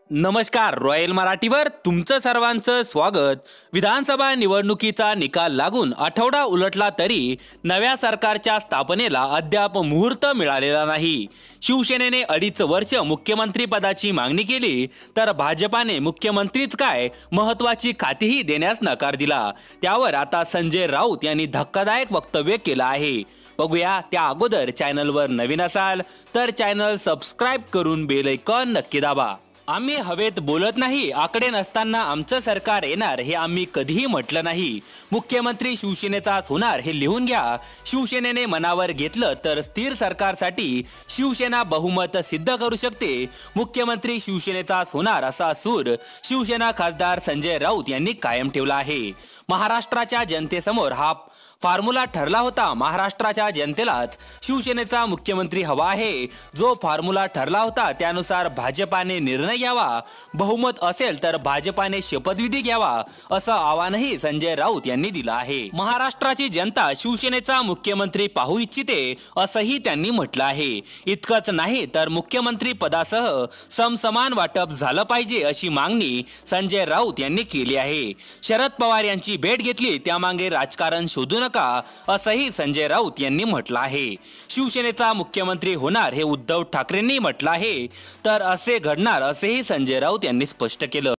नमस्कार. रॉयल मराठीवर तुमचं सर्वांचं स्वागत. विधानसभा निवडणुकीचा निकाल लागून आठवडा उलटला तरी नव्या सरकारच्या स्थापनेला अद्याप मुहूर्त मिळालेला नाही. शिवसेनेने 2.5 वर्ष मुख्यमंत्री पदाची मागणी केली तर भाजपाने मुख्यमंत्रीच काय महत्त्वाची खातीही देण्यास नकार दिला. त्यावर आता संजय राऊत यांनी धक्कादायक वक्तव्य केलं आहे. बघूया त्या अगोदर चॅनलवर नवीन असाल तर चॅनल सबस्क्राईब करून बेल आयकॉन नक्की दाबा. आम्ही हवेत बोलत नाही, आकडे नसताना आमचं सरकार येणार हे आम्ही कधीही म्हटलं नाही. मुख्यमंत्री शिवसेनेचाच होणार हे लिहून घ्या. शिवसेनेने मनावर घेतलं तर स्थिर सरकारसाठी शिवसेना बहुमत सिद्ध करू शकते. मुख्यमंत्री शिवसेनेचाच होणार असा सूर शिवसेना खासदार संजय राऊत यांनी कायम ठेवला आहे. महाराष्ट्राच्या जनतेसमोर हा फॉर्म्युला ठरला होता. महाराष्ट्राच्या जनतेलाच शिवसेनेचा मुख्यमंत्री हवा आहे. जो फॉर्म्युला ठरला होता त्यानुसार भाजपाने निर्णय घ्यावा. बहुमत असेल तर भाजपाने शपथविधी घ्यावा असं आवाहनही संजय राऊत यांनी दिलं आहे. महाराष्ट्राची जनता शिवसेनेचा मुख्यमंत्री पाहू इच्छिते असंही त्यांनी म्हटलं आहे. इतकंच नाही तर मुख्यमंत्री पदासह समसमान वाटप झालं पाहिजे अशी मागणी संजय राऊत यांनी केली आहे. शरद पवार यांची भेट घेतली त्यामागे राजकारण शोधू नका असंही संजय राऊत यांनी म्हटलं आहे. शिवसेनेचा मुख्यमंत्री होणार हे उद्धव ठाकरेंनी म्हटलं आहे तर असे घडणार असेही संजय राऊत यांनी स्पष्ट केलं.